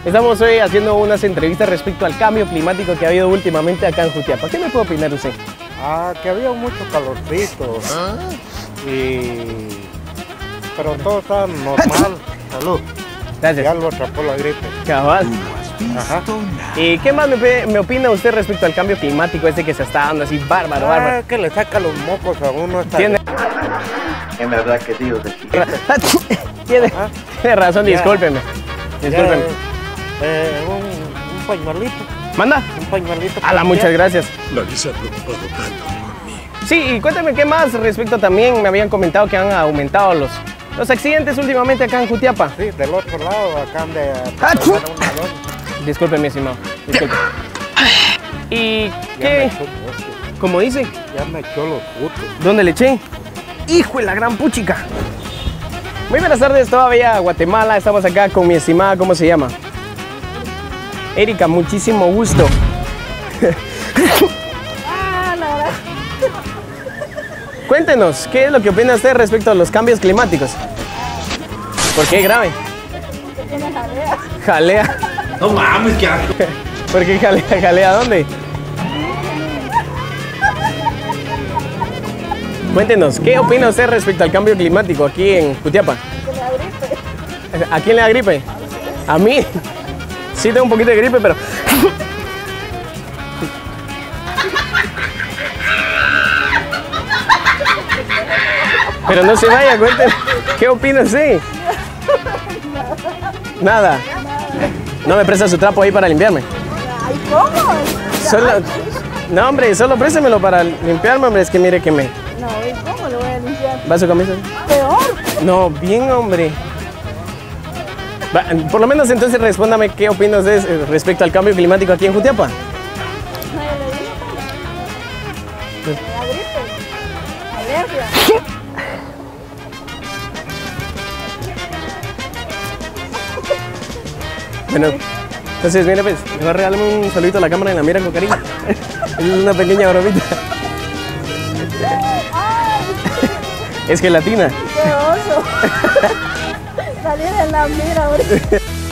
Estamos hoy haciendo unas entrevistas respecto al cambio climático que ha habido últimamente acá en Jutiapa. ¿Qué me puede opinar usted? Que había mucho calorcito. Pero todo está normal. Salud. Gracias. Ya lo atrapó la gripe. Cabal. Ajá. ¿Y qué más me opina usted respecto al cambio climático este que se está dando así bárbaro? Que le saca los mocos a uno. ¿Tiene? En verdad que sí, usted. Tiene razón, discúlpeme. Discúlpeme. Un pañuelito. ¿Manda? Un pañuelito. Muchas gracias. Nadie se ha preocupado tanto por mí. Sí, y cuéntame qué más respecto también, me habían comentado que han aumentado los accidentes últimamente acá en Jutiapa. Sí, del otro lado, acá han de Disculpe, mi estimado, disculpe. ¿Y qué? ¿Cómo dice? Ya me echó los putos. ¿Dónde le eché? ¡Hijo de la gran puchica! Muy buenas tardes, todavía Guatemala, estamos acá con mi estimada, ¿cómo se llama? Erika, muchísimo gusto. Cuéntenos, ¿qué es lo que opina usted respecto a los cambios climáticos? ¿Por qué grave? Porque tiene jalea. ¿Jalea? No mames, qué asco. ¿Por qué jalea? ¿Jalea dónde? Cuéntenos, ¿qué opina usted respecto al cambio climático aquí en Jutiapa? Que le da gripe. ¿A quién le da gripe? ¿A mí? Sí tengo un poquito de gripe, pero... Pero no se vaya, cuénteme. ¿Qué opina usted? Nada. ¿No me presta su trapo ahí para limpiarme? Ay, ¿cómo? No, hombre, solo préstemelo para limpiarme, hombre. Es que mire que me... No, ¿y cómo le voy a limpiar? ¿Va su camisa? Peor. No, bien, hombre. Por lo menos entonces respóndame qué opina usted respecto al cambio climático aquí en Jutiapa. Nadie le dijo. Le da gripe. Alergia. Bueno, entonces, mire, pues, le voy a regalarme un saludito a la cámara y la mira con cariño. Es una pequeña bromita. Es gelatina. ¡Qué oso! Salir en la mira ahorita.